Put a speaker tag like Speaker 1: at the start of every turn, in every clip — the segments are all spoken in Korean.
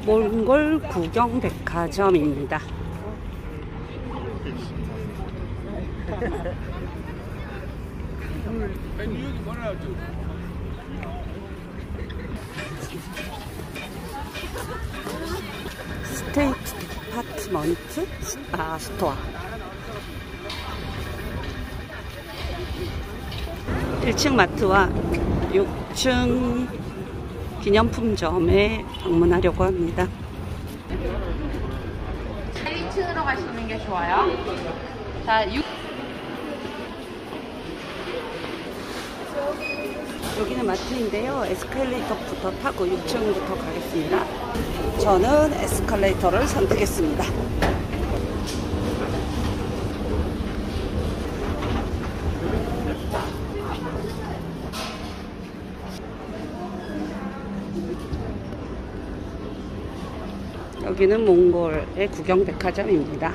Speaker 1: 몽골 구경백화점입니다. 스테이트 디파트먼트 스토어 1층 마트와 6층 기념품점에 방문하려고 합니다.
Speaker 2: 1층으로 가시는 게 좋아요. 자,
Speaker 1: 여기는 마트인데요. 에스컬레이터부터 타고 6층부터 가겠습니다. 저는 에스컬레이터를 선택했습니다. 여기는 몽골의 구경백화점입니다.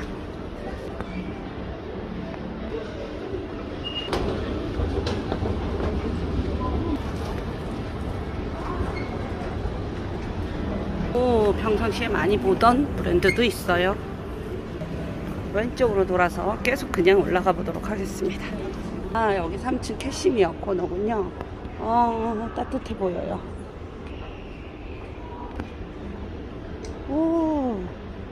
Speaker 1: 오, 평상시에 많이 보던 브랜드도 있어요. 왼쪽으로 돌아서 계속 그냥 올라가 보도록 하겠습니다. 아, 여기 3층 캐시미어 코너군요. 따뜻해 보여요. 오.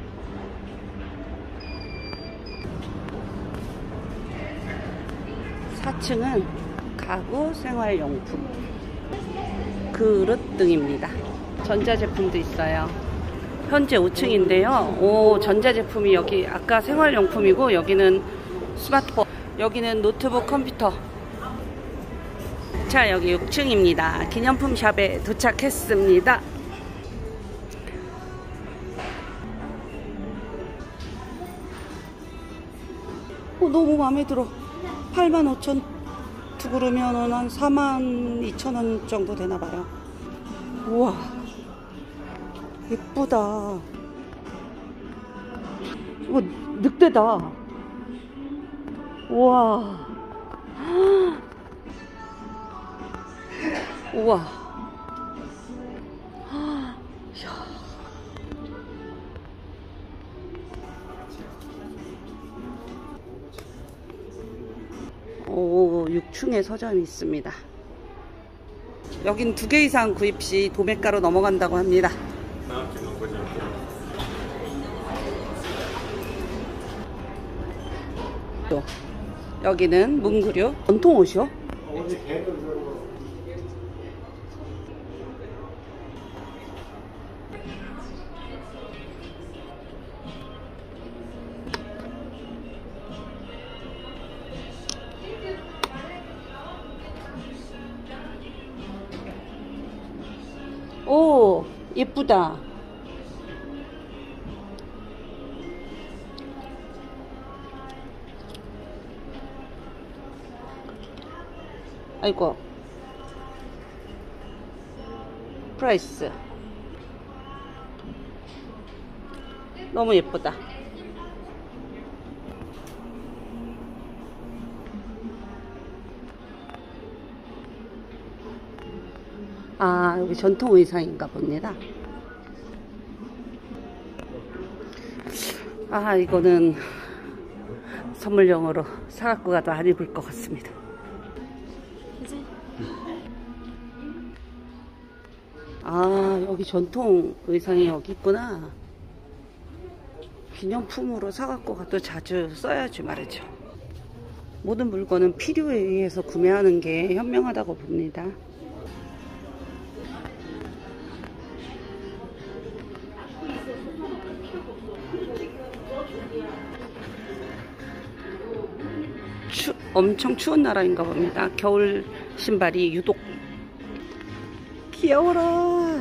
Speaker 1: (4층은) 가구 생활용품, 그릇 등입니다. 전자제품도 있어요. 현재 5층인데요. 오, 전자제품이 여기 아까 생활용품이고, 여기는 스마트폰, 여기는 노트북 컴퓨터. 자, 여기 6층입니다. 기념품 샵에 도착했습니다. 너무 마음에 들어. 85,000 그러면 한 42,000원 정도 되나봐요. 우와, 예쁘다. 이거 늑대다. 우와. 우와. 오, 6층에 서점이 있습니다. 여긴 2개 이상 구입 시 도매가로 넘어간다고 합니다. 또 여기는 문구류 전통 옷이요? 오, 예쁘다. 아이고, 프라이스 너무 예쁘다. 아, 여기 전통 의상인가 봅니다. 아, 이거는 선물용으로 사갖고 가도 안 입을 것 같습니다. 아, 여기 전통 의상이 여기 있구나. 기념품으로 사갖고 가도 자주 써야지 말이죠. 모든 물건은 필요에 의해서 구매하는 게 현명하다고 봅니다. 엄청 추운 나라인가 봅니다. 겨울 신발이 유독 귀여워라.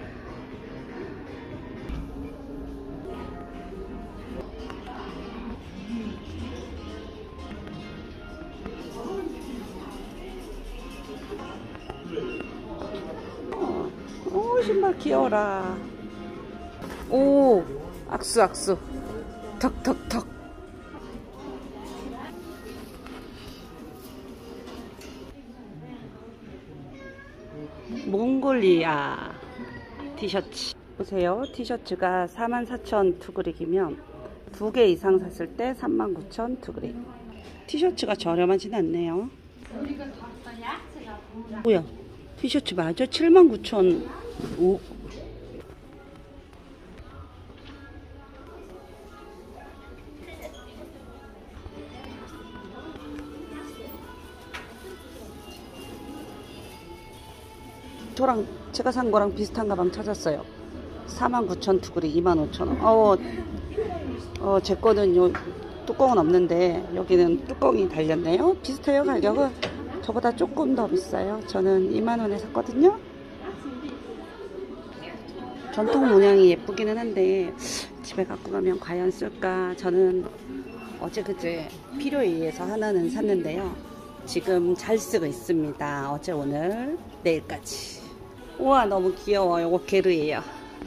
Speaker 1: 오, 신발 귀여워라. 오, 악수 턱. 몽골리아 티셔츠. 보세요. 티셔츠가 44,000 투그릭이면 2개 이상 샀을 때 39,000 투그릭. 티셔츠가 저렴하진 않네요. 뭐야? 티셔츠 맞아? 79,000. 오. 저랑 제가 산 거랑 비슷한 가방 찾았어요. 49,000 투그릭 25,000원. 제 거는 요 뚜껑은 없는데 여기는 뚜껑이 달렸네요. 비슷해요. 가격은 저보다 조금 더 비싸요. 저는 20,000원에 샀거든요. 전통 문양이 예쁘기는 한데 집에 갖고 가면 과연 쓸까. 저는 어제 그제 필요에 의해서 하나는 샀는데요. 지금 잘 쓰고 있습니다. 어제 오늘 내일까지. 우와 너무 귀여워. 요거 게르예요.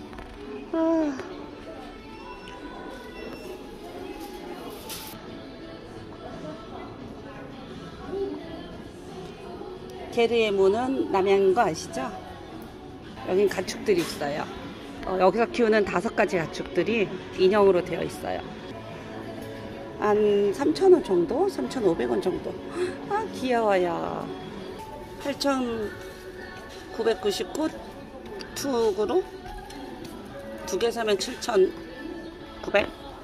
Speaker 1: 게르의 문은 남양인 거 아시죠? 여긴 가축들이 있어요. 여기서 키우는 5가지 가축들이 인형으로 되어 있어요. 한 3,000원 정도? 3,500원 정도. 아 귀여워요. 8,999 투구로 2개 사면 7,900.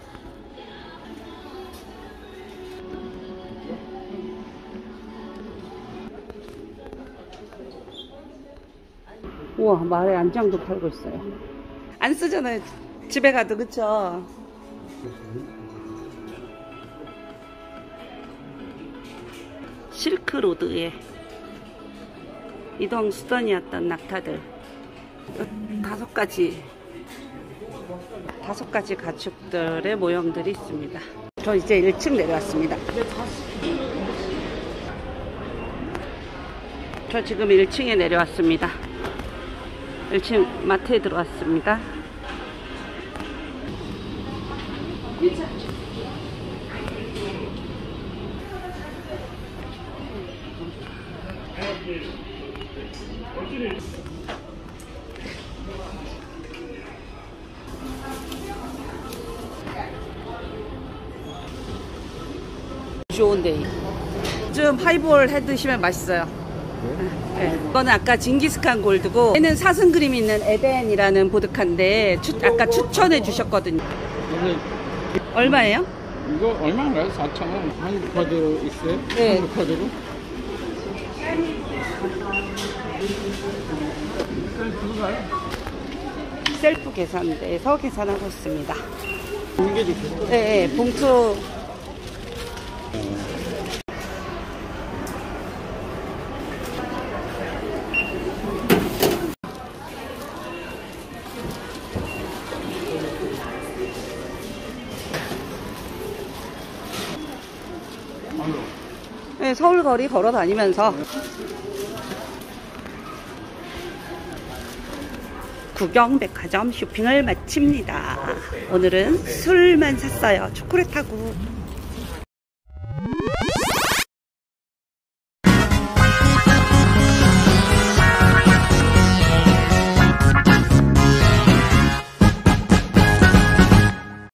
Speaker 1: 우와 마을에 안장도 팔고 있어요. 안 쓰잖아요. 집에 가도. 그쵸? 실크로드에 이동 수단이었던 낙타들 5가지 가축들의 모형들이 있습니다. 저 이제 1층 내려왔습니다. 저 지금 1층에 내려왔습니다. 1층 마트에 들어왔습니다. 좋은 데이. 좀 하이볼 해 드시면 맛있어요. 네. 이거는 아까 징기스칸 골드고 얘는 사슴 그림이 있는 에덴이라는 보드카인데 아까 추천해 주셨거든요. 얼마예요?
Speaker 3: 이거 얼마인가요? 4,000원. 한국 카드로 있어요?
Speaker 1: 네.
Speaker 3: 한국 카드로?
Speaker 1: 셀프 계산대에서 계산하고 있습니다.
Speaker 3: 공개도 있어요?
Speaker 1: 네, 봉투. 네, 서울 거리 걸어 다니면서 구경 백화점 쇼핑을 마칩니다. 오늘은 술만 샀어요. 초콜릿하고